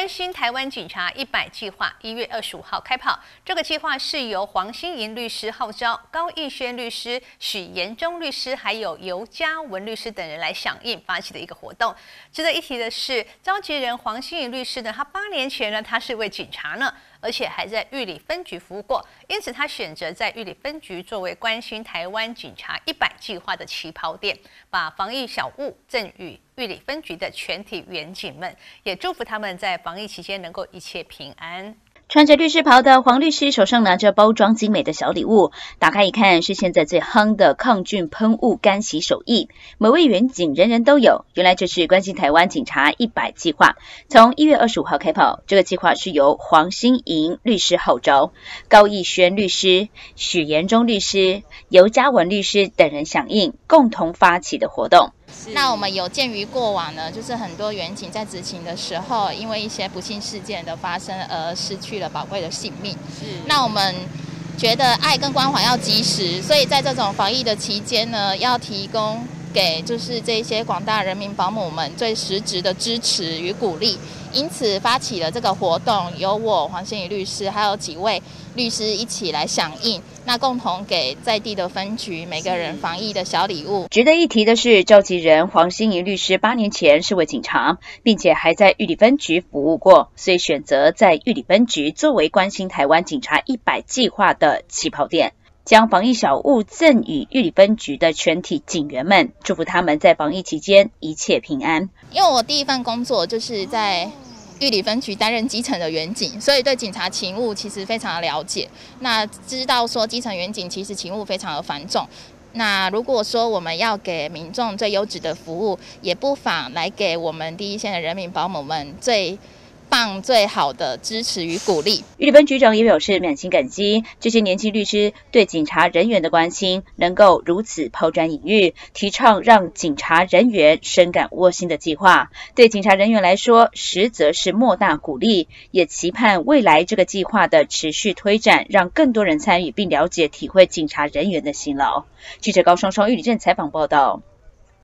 关心台湾警察100计划1月25号开跑。这个计划是由黄欣莹律师号召，高逸轩律师、许延忠律师还有尤嘉文律师等人来响应发起的一个活动。值得一提的是，召集人黄欣莹律师呢，他8年前呢，他是位警察呢。 而且还在玉里分局服务过，因此他选择在玉里分局作为关心台湾警察100计划的起跑点，把防疫小物赠予玉里分局的全体员警们，也祝福他们在防疫期间能够一切平安。 穿着律师袍的黄律师手上拿着包装精美的小礼物，打开一看是现在最夯的抗菌喷雾干洗手液，每位员警人人都有。原来这是关心台湾警察100计划，从1月25号开跑。这个计划是由黄欣莹律师号召，高逸轩律师、许延忠律师、尤嘉文律师等人响应，共同发起的活动。 那我们有鉴于过往呢，就是很多员警在执勤的时候，因为一些不幸事件的发生而失去了宝贵的性命。那我们觉得爱跟关怀要及时，所以在这种防疫的期间呢，要提供给就是这些广大人民保姆们最实质的支持与鼓励。因此发起了这个活动，由我黄欣莹律师还有几位律师一起来响应，那共同给在地的分局每个人防疫的小礼物。 值得一提的是，召集人黄欣莹律师8年前是位警察，并且还在玉里分局服务过，所以选择在玉里分局作为关心台湾警察100计划的起跑点。 将防疫小物赠予玉里分局的全体警员们，祝福他们在防疫期间一切平安。 因为我第一份工作就是在玉里分局担任基层的员警，所以对警察勤务其实非常的了解。那知道说基层员警其实勤务非常的繁重。那如果说我们要给民众最优质的服务，也不妨来给我们第一线的人民保姆们最棒、最好的支持与鼓励。 玉里分局长也表示满心感激这些年轻律师对警察人员的关心，能够如此抛砖引玉，提倡让警察人员深感窝心的计划，对警察人员来说，实则是莫大鼓励，也期盼未来这个计划的持续推展，让更多人参与并了解、体会警察人员的辛劳。记者高双双玉里镇采访报道。